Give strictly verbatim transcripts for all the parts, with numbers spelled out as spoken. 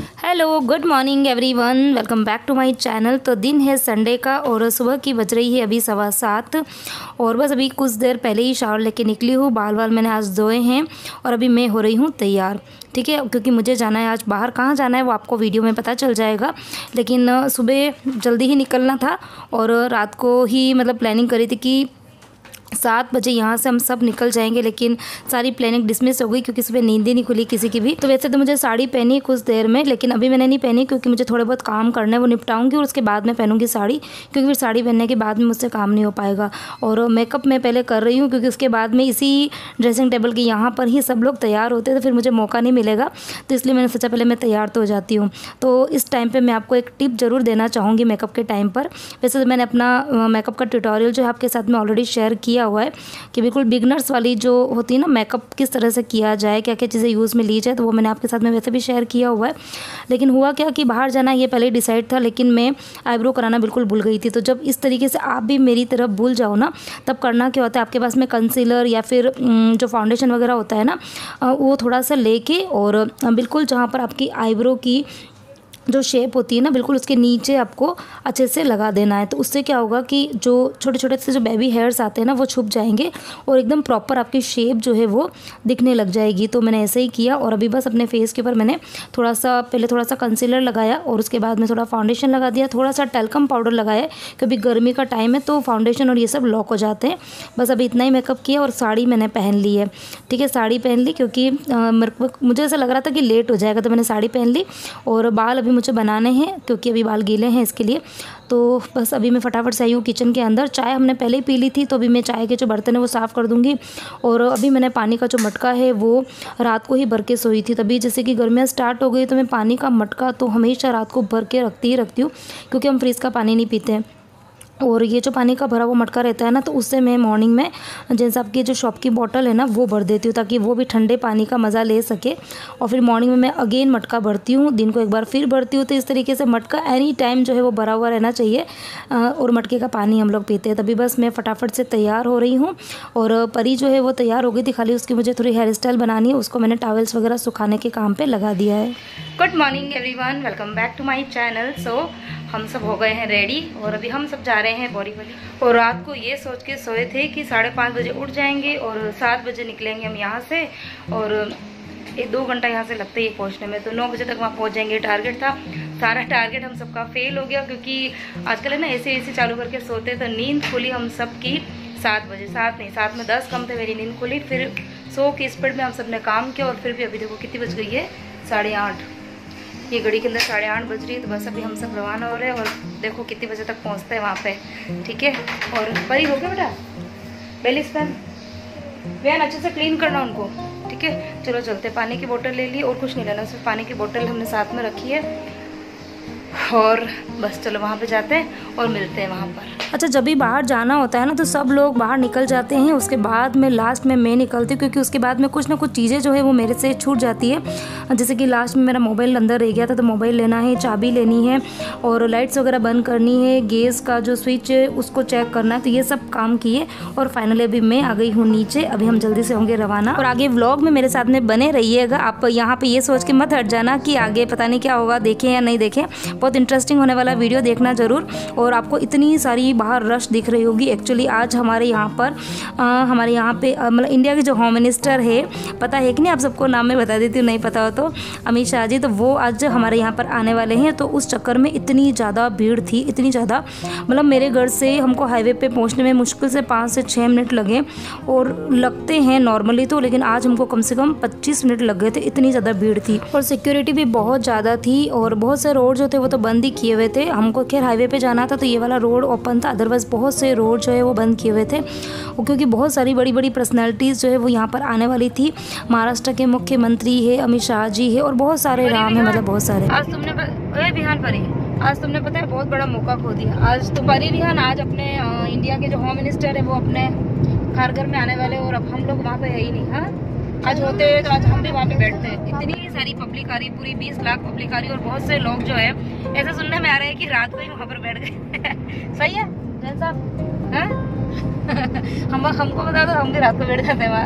Hello good morning everyone, welcome back to my channel. तो दिन है संडे का और सुबह की बज रही है अभी सवा सात और बस अभी कुछ देर पहले ही शावर लेके निकली हूँ। बाल बाल मैंने आज धोए हैं और अभी मैं हो रही हूँ तैयार, ठीक है, क्योंकि मुझे जाना है आज बाहर। कहाँ जाना है वो आपको वीडियो में पता चल जाएगा, लेकिन सुबह जल्दी ही निकलना था और रात को ही मतलब प्लानिंग करी थी कि सात बजे यहाँ से हम सब निकल जाएंगे, लेकिन सारी प्लानिंग डिसमिस हो गई क्योंकि सुबह नींद ही नहीं खुली किसी की भी। तो वैसे तो मुझे साड़ी पहनी कुछ देर में, लेकिन अभी मैंने नहीं पहनी क्योंकि मुझे थोड़े बहुत काम करने हैं, वो निपटाऊंगी और उसके बाद मैं पहनूंगी साड़ी, क्योंकि फिर साड़ी पहनने के बाद में मुझसे काम नहीं हो पाएगा। और मेकअप मैं पहले कर रही हूँ क्योंकि उसके बाद में इसी ड्रेसिंग टेबल के यहाँ पर ही सब लोग तैयार होते हैं, तो फिर मुझे मौका नहीं मिलेगा, तो इसलिए मैंने सोचा पहले मैं तैयार तो हो जाती हूँ। तो इस टाइम पर मैं आपको एक टिप ज़रूर देना चाहूँगी मेकअप के टाइम पर। वैसे तो मैंने अपना मेकअप का ट्यूटोरियल जो है आपके साथ में ऑलरेडी शेयर किया हुआ है कि बिल्कुल बिगनर्स वाली जो होती है ना मेकअप किस तरह से किया जाए, क्या क्या चीज़ें यूज़ में ली जाए, तो वो मैंने आपके साथ में वैसे भी शेयर किया हुआ है। लेकिन हुआ क्या कि बाहर जाना ये पहले डिसाइड था, लेकिन मैं आईब्रो कराना बिल्कुल भूल गई थी। तो जब इस तरीके से आप भी मेरी तरफ भूल जाओ ना, तब करना क्या होता है, आपके पास में कंसीलर या फिर जो फाउंडेशन वगैरह होता है ना, वो थोड़ा सा लेके और बिल्कुल जहाँ पर आपकी आईब्रो की जो शेप होती है ना, बिल्कुल उसके नीचे आपको अच्छे से लगा देना है। तो उससे क्या होगा कि जो छोटे छोटे से जो बेबी हेयर्स आते हैं ना, वो छुप जाएंगे और एकदम प्रॉपर आपकी शेप जो है वो दिखने लग जाएगी। तो मैंने ऐसे ही किया और अभी बस अपने फेस के ऊपर मैंने थोड़ा सा पहले थोड़ा सा कंसीलर लगाया और उसके बाद में थोड़ा फाउंडेशन लगा दिया, थोड़ा सा टेल्कम पाउडर लगाया क्योंकि गर्मी का टाइम है तो फाउंडेशन और ये सब लॉक हो जाते हैं। बस अभी इतना ही मेकअप किया और साड़ी मैंने पहन ली है, ठीक है, साड़ी पहन ली क्योंकि मुझे ऐसा लग रहा था कि लेट हो जाएगा, तो मैंने साड़ी पहन ली। और बाल अभी मुझे बनाने हैं क्योंकि अभी बाल गीले हैं इसके लिए। तो बस अभी मैं फटाफट से आई हूँ किचन के अंदर। चाय हमने पहले ही पी ली थी, तो अभी मैं चाय के जो बर्तन है वो साफ़ कर दूँगी। और अभी मैंने पानी का जो मटका है वो रात को ही भर के सोई थी, तभी जैसे कि गर्मियाँ स्टार्ट हो गई तो मैं पानी का मटका तो हमेशा रात को भर के रखती ही रखती हूँ, क्योंकि हम फ्रिज का पानी नहीं पीते हैं। और ये जो पानी का भरा हुआ मटका रहता है ना, तो उससे मैं मॉर्निंग में जैसे आपकी जो शॉप की बॉटल है ना वो भर देती हूँ, ताकि वो भी ठंडे पानी का मज़ा ले सके। और फिर मॉर्निंग में मैं अगेन मटका भरती हूँ, दिन को एक बार फिर भरती हूँ। तो इस तरीके से मटका एनी टाइम जो है वो भरा हुआ रहना चाहिए और मटके का पानी हम लोग पीते हैं। तभी बस मैं फटाफट से तैयार हो रही हूँ और परी जो है वो तैयार हो गई थी, खाली उसकी मुझे थोड़ी हेयर स्टाइल बनानी है, उसको मैंने टॉवेल्स वगैरह सुखाने के काम पर लगा दिया है। Good morning everyone, welcome back to my channel. So हम सब हो गए हैं रेडी और अभी हम सब जा रहे हैं बोरीवली। और रात को ये सोच के सोए थे कि साढ़े पाँच बजे उठ जाएंगे और सात बजे निकलेंगे हम यहाँ से, और एक दो घंटा यहाँ से लगता है पहुँचने में, तो नौ बजे तक वहाँ पहुँच जाएंगे। टारगेट था, सारा टारगेट हम सबका फेल हो गया क्योंकि आजकल है ना ऐसे ऐसे चालू करके सोते, तो नींद खुली हम सब की सात बजे, सात नहीं सात में दस कम थे, मेरी नींद खुली। फिर सो की स्पीड में हम सब ने काम किया और फिर भी अभी देखो कितनी बज गई है, साढ़े आठ। ये घड़ी के अंदर साढ़े आठ बज रही है, तो बस अभी हम सब रवाना हो रहे हैं और देखो कितनी बजे तक पहुंचते हैं वहाँ पे, ठीक है। और परी हो गया बेटा, बेली स्पैन वैन अच्छे से क्लीन करना उनको, ठीक है। चलो चलते, पानी की बोतल ले ली और कुछ नहीं लेना, सिर्फ पानी की बोतल हमने साथ में रखी है और बस चलो वहाँ पे जाते हैं और मिलते हैं वहाँ पर। अच्छा, जब भी बाहर जाना होता है ना तो सब लोग बाहर निकल जाते हैं, उसके बाद में लास्ट में मैं निकलती हूँ, क्योंकि उसके बाद में कुछ ना कुछ चीज़ें जो है वो मेरे से छूट जाती है। जैसे कि लास्ट में मेरा मोबाइल अंदर रह गया था, तो मोबाइल लेना है, चाबी लेनी है और लाइट्स वगैरह बंद करनी है, गैस का जो स्विच है उसको चेक करना है, तो ये सब काम किए और फाइनली अभी मैं आ गई हूँ नीचे। अभी हम जल्दी से होंगे रवाना और आगे व्लॉग में मेरे साथ में बने रहिएगा। आप यहाँ पर ये सोच के मत हट जाना कि आगे पता नहीं क्या होगा, देखें या नहीं देखें, बहुत इंटरेस्टिंग होने वाला वीडियो देखना ज़रूर। और आपको इतनी सारी बाहर रश दिख रही होगी। एक्चुअली आज हमारे यहाँ पर आ, हमारे यहाँ पे मतलब इंडिया के जो होम मिनिस्टर है, पता है कि नहीं, आप सबको नाम में बता देती हूँ नहीं पता हो तो, अमित शाह जी, तो वो आज हमारे यहाँ पर आने वाले हैं। तो उस चक्कर में इतनी ज़्यादा भीड़ थी, इतनी ज़्यादा, मतलब मेरे घर से हमको हाईवे पे पहुँचने में मुश्किल से पाँच से छः मिनट लगे और लगते हैं नॉर्मली तो, लेकिन आज हमको कम से कम पच्चीस मिनट लग गए थे, इतनी ज़्यादा भीड़ थी। और सिक्योरिटी भी बहुत ज़्यादा थी और बहुत से रोड जो थे वो तो बंद ही किए हुए थे। हमको खैर हाईवे पे जाना था तो ये वाला रोड ओपन था, अदरवाइज बहुत से रोड जो है वो बंद किए हुए थे, क्योंकि बहुत सारी बड़ी बड़ी पर्सनालिटीज़ जो है वो यहाँ पर आने वाली थी। महाराष्ट्र के मुख्यमंत्री है, अमित शाह जी है और बहुत सारे नाम है, मतलब बहुत सारे। आज तुमने प... बिहान परी आज तुमने पता है बहुत बड़ा मौका खो दिया। आज तो परी बिहान आज अपने आ, इंडिया के जो होम मिनिस्टर है वो अपने खारघर में आने वाले, और अब हम लोग वहाँ पे है ही नहीं। हाँ, आज होते हुए तो आज हम भी वहाँ पे बैठते हैं। इतनी सारी पब्लिक आ रही, पूरी बीस लाख पब्लिक आ रही, और बहुत से लोग जो है ऐसा सुनने में आ रहा है कि रात को ही वहाँ पर बैठ गए। सही है जैन साहब, हम हमको बता दो, हम भी रात को बैठ जाते हैं वहाँ।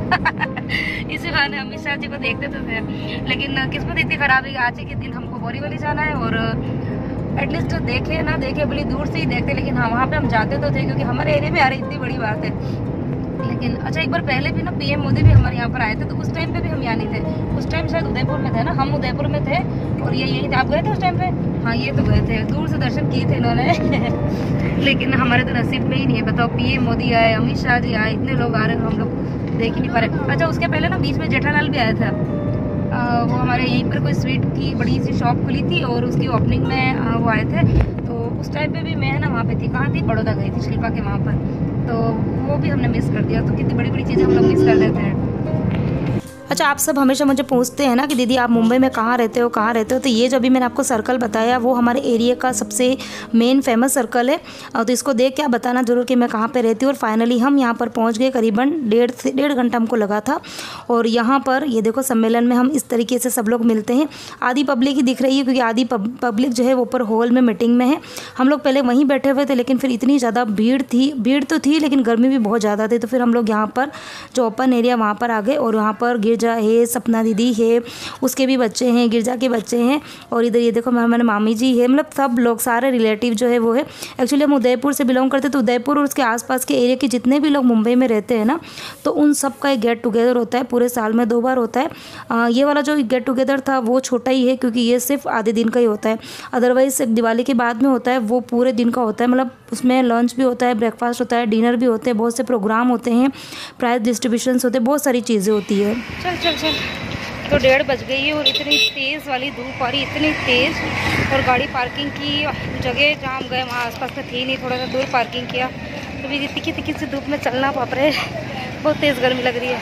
इसी बहाने अमित शाह जी को देखते तो थे, लेकिन किस्मत इतनी खराब है कि आज के दिन हमको बोरीवली जाना है और एटलीस्ट देखे ना देखे बड़ी दूर से ही देखते, लेकिन हाँ वहाँ पे हम जाते तो थे क्योंकि हमारे एरिया में आ रही इतनी बड़ी बात है। लेकिन अच्छा एक बार पहले भी ना पीएम मोदी भी हमारे यहाँ पर आए थे, तो उस टाइम पे भी हम यहाँ नहीं थे। उस टाइम शायद उदयपुर में थे ना, हम उदयपुर में थे और ये यही थे। आप गए थे उस टाइम पे? हाँ ये तो गए थे, दूर से दर्शन किए थे इन्होंने। लेकिन हमारे तो नसीब में ही नहीं है। बताओ, पीएम मोदी आए, अमित शाह जी आए, इतने लोग आ रहे हैं, हम लोग देख ही नहीं पा रहे। अच्छा उसके पहले ना बीच में जेठालाल भी आया था। आ, वो हमारे यहीं पर कोई स्वीट की बड़ी सी शॉप खुली थी और उसकी ओपनिंग में आ, वो आए थे। तो उस टाइम पे भी मैं ना वहाँ पे थी। कहाँ थी? बड़ौदा गई थी, शिल्पा के वहाँ पर। तो वो भी हमने मिस कर दिया। तो कितनी बड़ी बड़ी चीज़ें हम लोग मिस कर देते हैं। अच्छा आप सब हमेशा मुझे पूछते हैं ना कि दीदी आप मुंबई में कहाँ रहते हो कहाँ रहते हो। तो ये जो अभी मैंने आपको सर्कल बताया वो हमारे एरिया का सबसे मेन फेमस सर्कल है। तो इसको देख के आप बताना ज़रूर कि मैं कहाँ पे रहती हूँ। और फाइनली हम यहाँ पर पहुँच गए। करीबन डेढ़ से डेढ़ घंटा हमको लगा था। और यहाँ पर ये देखो सम्मेलन में हम इस तरीके से सब लोग मिलते हैं। आधी पब्लिक ही दिख रही है क्योंकि आधी पब्लिक जो है वो ऊपर हॉल में मीटिंग में है। हम लोग पहले वहीं बैठे हुए थे, लेकिन फिर इतनी ज़्यादा भीड़ थी भीड़ तो थी लेकिन गर्मी भी बहुत ज़्यादा थी। तो फिर हम लोग यहाँ पर जो ओपन एरिया वहाँ पर आ गए। और यहाँ पर गिरजा है, सपना दीदी है, उसके भी बच्चे हैं, गिरजा के बच्चे हैं। और इधर ये देखो हमारे मामी जी है। मतलब सब लोग सारे रिलेटिव जो है वो है। एक्चुअली हम उदयपुर से बिलोंग करते, तो उदयपुर और उसके आसपास के एरिया के जितने भी लोग मुंबई में रहते हैं ना, तो उन सब का एक गेट टुगेदर होता है। पूरे साल में दो बार होता है। आ, ये वाला जो गेट टुगेदर था वो छोटा ही है क्योंकि ये सिर्फ आधे दिन का ही होता है। अदरवाइज दिवाली के बाद में होता है, वो पूरे दिन का होता है। मतलब उसमें लंच भी होता है, ब्रेकफास्ट होता है, डिनर भी होते हैं, बहुत से प्रोग्राम होते हैं, प्राइज डिस्ट्रीब्यूशंस होते हैं, बहुत सारी चीज़ें होती है। चल चल चल तो डेढ़ बज गई है और इतनी तेज़ वाली धूप आ रही, इतनी तेज़। और गाड़ी पार्किंग की जगह जहाँ हम गए वहाँ आसपास में थी नहीं, थोड़ा सा दूर पार्किंग किया। तो भी तिखी तिखी से धूप में चलना पाप रहे, बहुत तेज़ गर्मी लग रही है।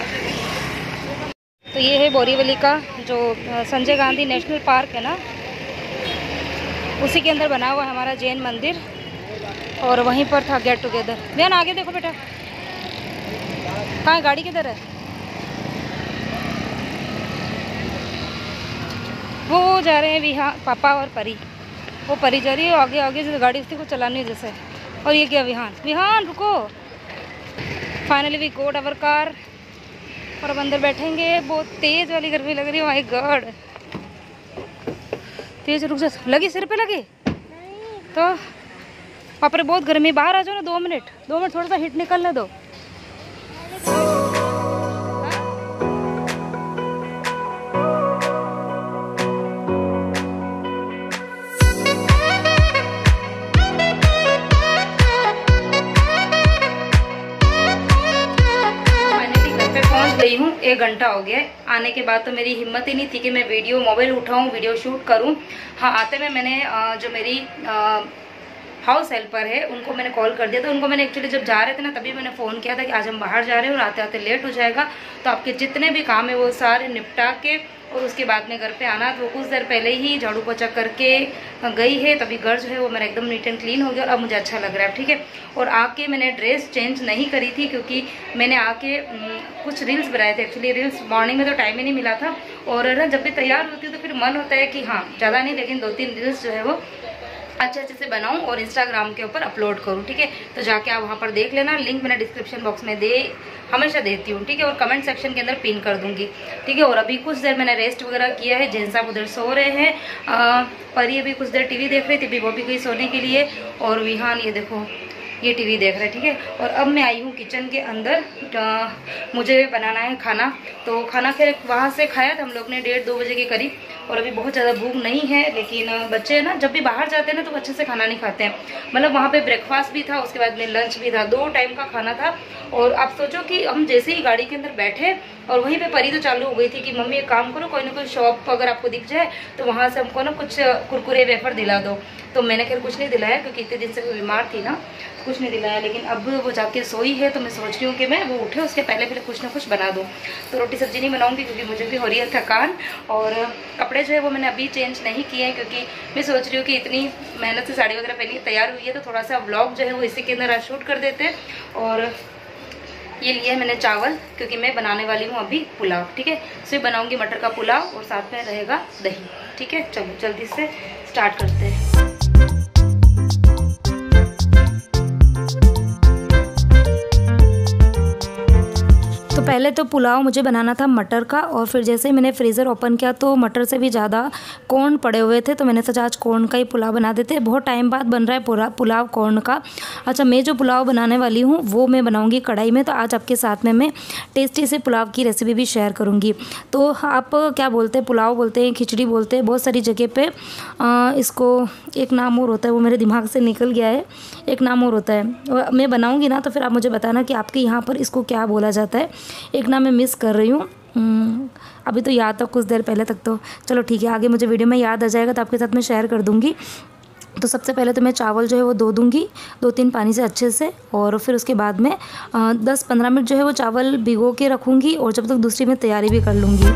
तो ये है बोरीवली का जो संजय गांधी नेशनल पार्क है ना, उसी के अंदर बना हुआ है हमारा जैन मंदिर। और वहीं पर था गेट टुगेदर। भैया आगे देखो बेटा, कहाँ है गाड़ी, किधर है? वो जा रहे हैं विहान, पापा और परी। वो परी जा रही है आगे आगे से, गाड़ी उसको चलानी है जैसे। और ये क्या विहान, विहान रुको। Finally we got our car और अब अंदर बैठेंगे। बहुत तेज़ वाली गर्मी लग रही है, माय गॉड तेज। रुक जा, लगी सिर पे लगी तो वहाँ पर बहुत गर्मी। बाहर आ जाओ ना, दो मिनट दो मिनट थोड़ा सा हीट निकलने दो। गई हूँ, एक घंटा हो गया। आने के बाद तो मेरी हिम्मत ही नहीं थी कि मैं वीडियो मोबाइल उठाऊं, वीडियो शूट करूं। हाँ आते में मैंने जो मेरी हाउस हेल्पर है उनको मैंने कॉल कर दिया था। उनको मैंने एक्चुअली जब जा रहे थे ना तभी मैंने फ़ोन किया था कि आज हम बाहर जा रहे हैं और आते आते लेट हो जाएगा, तो आपके जितने भी काम है वो सारे निपटा के और उसके बाद में घर पे आना। तो कुछ देर पहले ही झाड़ू पोछा करके गई है, तभी घर जो है वो मेरा एकदम नीट एंड क्लीन हो गया और अब मुझे अच्छा लग रहा है। ठीक है। और आके मैंने ड्रेस चेंज नहीं करी थी क्योंकि मैंने आके कुछ रील्स बनाए थे। एक्चुअली रील्स मॉर्निंग में तो टाइम ही नहीं मिला था। और ना जब भी तैयार होती हूँ तो फिर मन होता है कि हाँ ज़्यादा नहीं लेकिन दो तीन रील्स जो है वो अच्छे अच्छे से बनाऊं और इंस्टाग्राम के ऊपर अपलोड करूं। ठीक है। तो जाके आप वहां पर देख लेना, लिंक मैंने डिस्क्रिप्शन बॉक्स में दे हमेशा देती हूँ। ठीक है। और कमेंट सेक्शन के अंदर पिन कर दूंगी। ठीक है। और अभी कुछ देर मैंने रेस्ट वगैरह किया है। जैन साहब उधर सो रहे हैं, परी अभी कुछ देर टीवी देख रही थी, वो भी गई सोने के लिए। और विहान ये देखो ये टीवी देख रहे हैं। ठीक है। और अब मैं आई हूँ किचन के अंदर, आ, मुझे बनाना है खाना। तो खाना फिर वहाँ से खाया था हम लोग ने डेढ़ दो बजे के करीब। और अभी बहुत ज़्यादा भूख नहीं है, लेकिन बच्चे ना जब भी बाहर जाते हैं ना तो अच्छे से खाना नहीं खाते हैं। मतलब वहाँ पे ब्रेकफास्ट भी था, उसके बाद में लंच भी था, दो टाइम का खाना था। और आप सोचो कि हम जैसे ही गाड़ी के अंदर बैठे और वहीं पे परी तो चालू हो गई थी कि मम्मी एक काम करो, कोई ना कोई शॉप अगर आपको दिख जाए तो वहाँ से हमको ना कुछ कुरकुरे वेफर दिला दो। तो मैंने खैर कुछ नहीं दिलाया क्योंकि इतने दिन से मैं बीमार थी ना, कुछ नहीं दिलाया। लेकिन अब वो जाके सोई है तो मैं सोच रही हूँ कि मैं वो उठे उसके पहले पहले कुछ ना कुछ बना दूँ। तो रोटी सब्जी नहीं बनाऊँगी क्योंकि मुझे भी हो रही है थकान। और कपड़े जो है वो मैंने अभी चेंज नहीं किए हैं क्योंकि मैं सोच रही हूँ कि इतनी मेहनत से साड़ी वगैरह पहनी तैयार हुई है तो थोड़ा सा व्लॉग जो है वो इसी के अंदर शूट कर देते हैं। और ये लिया है मैंने चावल क्योंकि मैं बनाने वाली हूँ अभी पुलाव। ठीक है। सिर्फ बनाऊँगी मटर का पुलाव और साथ में रहेगा दही। ठीक है। चलो जल्दी से स्टार्ट करते हैं। तो पहले तो पुलाव मुझे बनाना था मटर का, और फिर जैसे ही मैंने फ्रीज़र ओपन किया तो मटर से भी ज़्यादा कॉर्न पड़े हुए थे, तो मैंने सोचा आज कॉर्न का ही पुलाव बना देते हैं। बहुत टाइम बाद बन रहा है पूरा पुलाव कॉर्न का। अच्छा, मैं जो पुलाव बनाने वाली हूँ वो मैं बनाऊँगी कढ़ाई में, तो आज आपके साथ में मैं टेस्टी से पुलाव की रेसिपी भी शेयर करूँगी। तो आप क्या बोलते हैं, पुलाव बोलते हैं, खिचड़ी बोलते हैं, बहुत सारी जगह पर इसको एक नाम और होता है, वो मेरे दिमाग से निकल गया है, एक नाम और होता है। मैं बनाऊँगी ना तो फिर आप मुझे बताना कि आपके यहाँ पर इसको क्या बोला जाता है। एक नाम मैं मिस कर रही हूँ, अभी तो याद था कुछ देर पहले तक, तो चलो ठीक है, आगे मुझे वीडियो में याद आ जाएगा तो आपके साथ मैं शेयर कर दूँगी। तो सबसे पहले तो मैं चावल जो है वो धो दूँगी दो तीन पानी से अच्छे से, और फिर उसके बाद में दस पंद्रह मिनट जो है वो चावल भिगो के रखूँगी, और जब तक दूसरी में तैयारी भी कर लूँगी।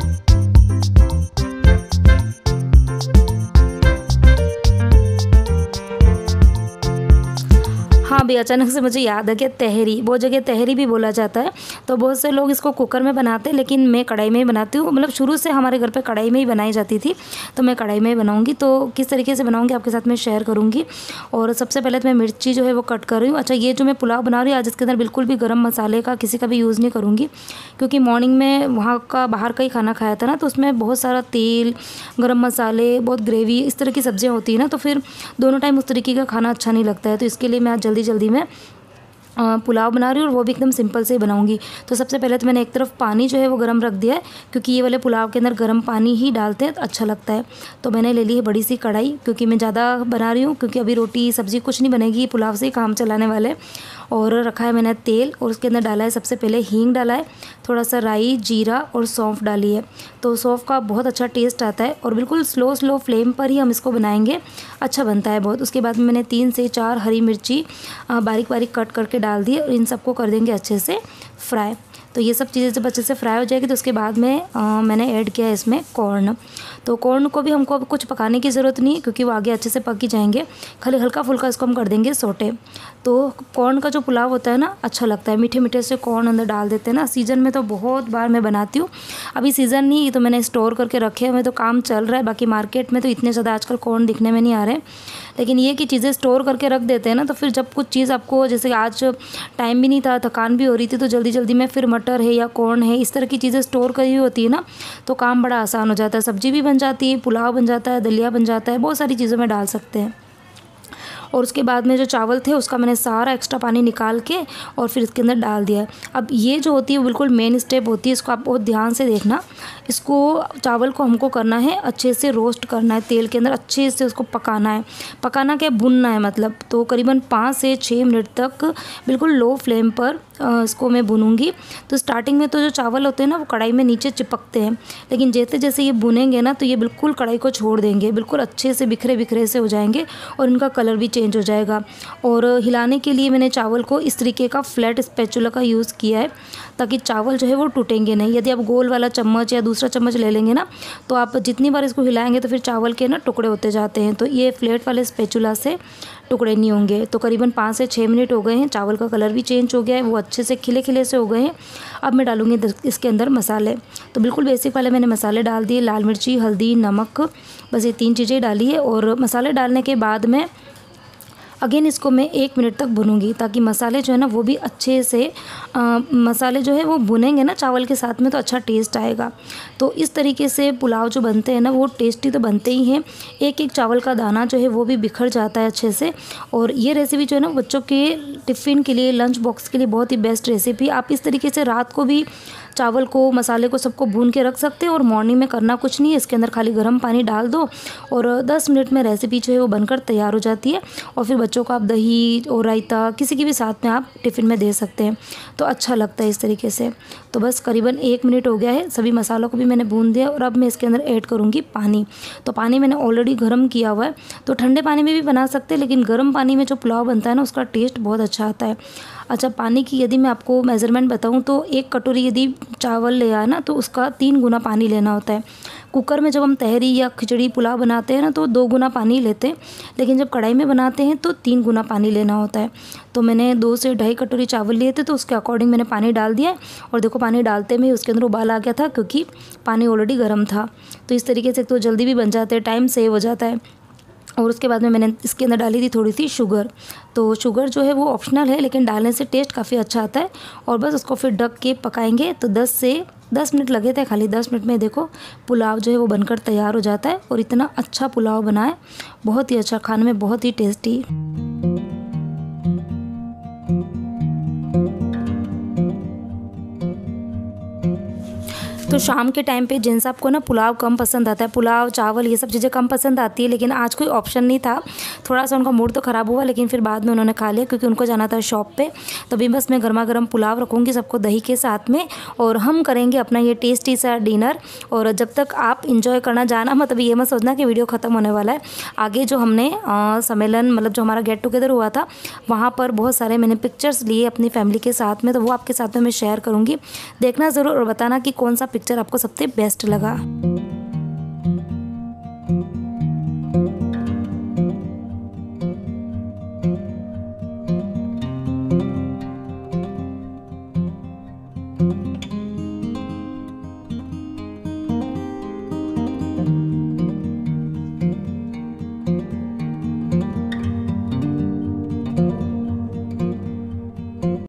हाँ भी अचानक से मुझे याद है कि तहरी, वो जगह तहरी भी बोला जाता है। तो बहुत से लोग इसको कुकर में बनाते हैं, लेकिन मैं कढ़ाई में ही बनाती हूँ। मतलब शुरू से हमारे घर पे कढ़ाई में ही बनाई जाती थी, तो मैं कढ़ाई में ही बनाऊँगी। तो किस तरीके से बनाऊँगी आपके साथ मैं शेयर करूँगी। और सबसे पहले तो मैं मिर्ची जो है वो कट कर रही हूँ। अच्छा, ये जो मैं पुलाव बना रही हूँ आज इसके अंदर बिल्कुल भी गर्म मसाले का किसी का भी यूज़ नहीं करूँगी, क्योंकि मॉर्निंग में वहाँ का बाहर का ही खाना खाया था ना, तो उसमें बहुत सारा तेल, गर्म मसाले, बहुत ग्रेवी, इस तरह की सब्जियाँ होती है ना, तो फिर दोनों टाइम उस तरीके का खाना अच्छा नहीं लगता है। तो इसके लिए मैं आज जल्दी जल्दी में पुलाव बना रही हूँ, और वो भी एकदम सिंपल से ही बनाऊंगी। तो सबसे पहले तो मैंने एक तरफ पानी जो है वो गर्म रख दिया है, क्योंकि ये वाले पुलाव के अंदर गर्म पानी ही डालते हैं तो अच्छा लगता है। तो मैंने ले ली है बड़ी सी कढ़ाई, क्योंकि मैं ज़्यादा बना रही हूँ, क्योंकि अभी रोटी सब्ज़ी कुछ नहीं बनेगी, पुलाव से ही काम चलाने वाले। और रखा है मैंने तेल, और उसके अंदर डाला है सबसे पहले हींग डाला है, थोड़ा सा राई, जीरा और सौंफ डाली है। तो सौंफ का बहुत अच्छा टेस्ट आता है, और बिल्कुल स्लो स्लो फ्लेम पर ही हम इसको बनाएंगे, अच्छा बनता है बहुत। उसके बाद में मैंने तीन से चार हरी मिर्ची बारीक बारीक कट करके डाल दी, और इन सबको कर देंगे अच्छे से फ्राई। तो ये सब चीज़ें जब अच्छे से फ्राई हो जाएगी तो उसके बाद में आ, मैंने ऐड किया है इसमें कॉर्न। तो कॉर्न को भी हमको कुछ पकाने की ज़रूरत नहीं है, क्योंकि वो आगे अच्छे से पक ही जाएंगे, खाली हल्का फुल्का इसको हम कर देंगे सोटे। तो कॉर्न का जो पुलाव होता है ना, अच्छा लगता है, मीठे मीठे से कॉर्न अंदर डाल देते हैं ना। सीज़न में तो बहुत बार मैं बनाती हूँ, अभी सीज़न नहीं तो मैंने स्टोर करके रखे हुए, तो काम चल रहा है। बाकी मार्केट में तो इतने ज़्यादा आजकल कॉर्न दिखने में नहीं आ रहे, लेकिन ये कि चीज़ें स्टोर करके रख देते हैं ना, तो फिर जब कुछ चीज़ आपको, जैसे आज टाइम भी नहीं था, थकान भी हो रही थी, तो जल्दी जल्दी में फिर मटर है या कॉर्न है, इस तरह की चीज़ें स्टोर करी हुई होती है ना, तो काम बड़ा आसान हो जाता है। सब्जी भी बन जाती है, पुलाव बन जाता है, दलिया बन जाता है, बहुत सारी चीज़ों में डाल सकते हैं। और उसके बाद में जो चावल थे उसका मैंने सारा एक्स्ट्रा पानी निकाल के और फिर इसके अंदर डाल दिया है। अब ये जो होती है वो बिल्कुल मेन स्टेप होती है, इसको आप बहुत ध्यान से देखना। इसको चावल को हमको करना है अच्छे से रोस्ट करना है, तेल के अंदर अच्छे से उसको पकाना है। पकाना क्या, भुनना है मतलब। तो करीबन पाँच से छः मिनट तक बिल्कुल लो फ्लेम पर इसको मैं भूनूंगी। तो स्टार्टिंग में तो जो चावल होते हैं ना वो कढ़ाई में नीचे चिपकते हैं, लेकिन जैसे जैसे ये भुनेंगे ना तो ये बिल्कुल कढ़ाई को छोड़ देंगे, बिल्कुल अच्छे से बिखरे बिखरे से हो जाएंगे और इनका कलर भी चेंज हो जाएगा। और हिलाने के लिए मैंने चावल को इस तरीके का फ्लैट स्पैचुला का यूज़ किया है, ताकि चावल जो है वो टूटेंगे नहीं। यदि आप गोल वाला चम्मच या दूसरा चम्मच ले लेंगे ना तो आप जितनी बार इसको हिलाएंगे तो फिर चावल के ना टुकड़े होते जाते हैं। तो ये फ्लैट वाले स्पैचुला से टुकड़े नहीं होंगे। तो करीबन पाँच से छः मिनट हो गए हैं, चावल का कलर भी चेंज हो गया है, वो अच्छे से खिले खिले से हो गए हैं। अब मैं डालूँगी इसके अंदर मसाले। तो बिल्कुल बेसिक वाले मैंने मसाले डाल दिए, लाल मिर्ची, हल्दी, नमक, बस ये तीन चीज़ें डाली है। और मसाले डालने के बाद में अगेन इसको मैं एक मिनट तक भूनूंगी, ताकि मसाले जो है ना वो भी अच्छे से आ, मसाले जो है वो भुनेंगे ना चावल के साथ में तो अच्छा टेस्ट आएगा। तो इस तरीके से पुलाव जो बनते हैं ना वो टेस्टी तो बनते ही हैं। एक एक चावल का दाना जो है वो भी बिखर जाता है अच्छे से। और ये रेसिपी जो है ना बच्चों के टिफ़िन के लिए, लंच बॉक्स के लिए बहुत ही बेस्ट रेसिपी। आप इस तरीके से रात को भी चावल को, मसाले को सबको भून के रख सकते हैं और मॉर्निंग में करना कुछ नहीं है, इसके अंदर खाली गर्म पानी डाल दो और दस मिनट में रेसिपी जो है वो बनकर तैयार हो जाती है। और फिर बच्चों को आप दही और रायता किसी के भी साथ में आप टिफ़िन में दे सकते हैं, तो अच्छा लगता है इस तरीके से। तो बस करीबन एक मिनट हो गया है, सभी मसालों को भी मैंने भून दिया और अब मैं इसके अंदर ऐड करूँगी पानी। तो पानी मैंने ऑलरेडी गर्म किया हुआ है, तो ठंडे पानी में भी बना सकते हैं, लेकिन गर्म पानी में जो पुलाव बनता है ना उसका टेस्ट बहुत अच्छा आता है। अच्छा, पानी की यदि मैं आपको मेज़रमेंट बताऊं तो एक कटोरी यदि चावल ले आए ना तो उसका तीन गुना पानी लेना होता है। कुकर में जब हम तहरी या खिचड़ी पुलाव बनाते हैं ना तो दो गुना पानी लेते हैं, लेकिन जब कढ़ाई में बनाते हैं तो तीन गुना पानी लेना होता है। तो मैंने दो से ढाई कटोरी चावल लिए थे, तो उसके अकॉर्डिंग मैंने पानी डाल दिया। और देखो पानी डालते में उसके अंदर उबाल आ गया था, क्योंकि पानी ऑलरेडी गर्म था। तो इस तरीके से तो जल्दी भी बन जाते हैं, टाइम सेव हो जाता है। और उसके बाद में मैंने इसके अंदर डाली थी थोड़ी सी शुगर। तो शुगर जो है वो ऑप्शनल है, लेकिन डालने से टेस्ट काफ़ी अच्छा आता है। और बस उसको फिर ढक के पकाएंगे। तो दस से दस मिनट लगे थे, खाली दस मिनट में देखो पुलाव जो है वो बनकर तैयार हो जाता है। और इतना अच्छा पुलाव बना है, बहुत ही अच्छा, खाने में बहुत ही टेस्टी। तो शाम के टाइम पे जिन सबको ना पुलाव कम पसंद आता है, पुलाव चावल ये सब चीज़ें कम पसंद आती है, लेकिन आज कोई ऑप्शन नहीं था, थोड़ा सा उनका मूड तो ख़राब हुआ, लेकिन फिर बाद में उन्होंने खा लिया क्योंकि उनको जाना था शॉप पे। तो अभी बस मैं गर्मा गर्म पुलाव रखूँगी सबको दही के साथ में, और हम करेंगे अपना ये टेस्टी सा डिनर। और जब तक आप इंजॉय करना जाना मत, अभी ये मत सोचना कि वीडियो ख़त्म होने वाला है। आगे जो हमने सम्मेलन मतलब जो हमारा गेट टुगेदर हुआ था, वहाँ पर बहुत सारे मैंने पिक्चर्स लिए अपनी फैमिली के साथ में, तो वो आपके साथ में मैं शेयर करूँगी। देखना ज़रूर और बताना कि कौन सा पिक्चर आपको सबसे बेस्ट लगा।